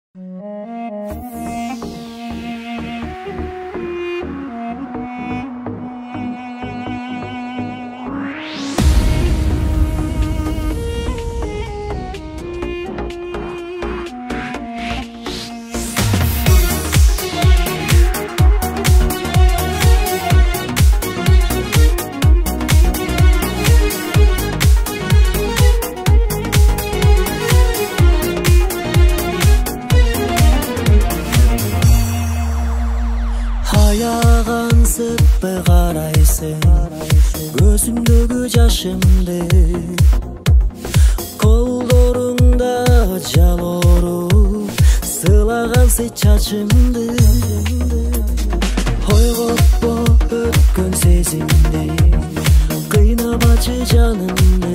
Аяғансып қарайсың көзімдегі жашымды, қолдарыңда жал ұрып сылағансың чачымды. Ойғотпо өткөн сезимди, кыйнабачы жанымды,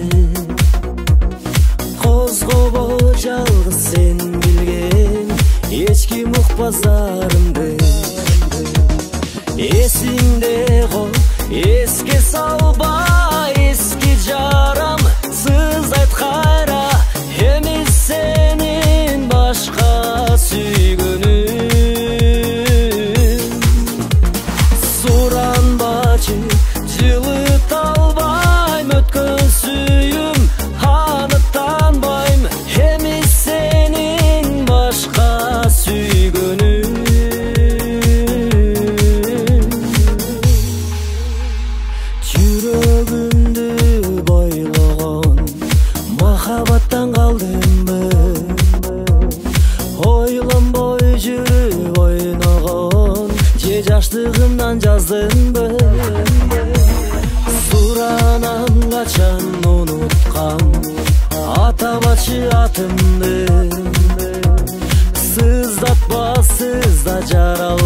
козгобо жалгыз сен билген эч ким укпас зарымды. Есіңде ғой, еске салба ескі жарам, сыз айт қайра емес сенен башқа сүйгөнүм. Суранбачы жылыта албайм өткөн сүйүм, аныктанбайм емес сенен башқа сүйгөнүм. Жүрөгүмдү бойлогон махабаттан калдымбы, ойлонбой жүрүп ойногон же жаштыгымдан жаздымбы. Суранам качан унуткам атабачы атымды, сыздатпа сызда жарал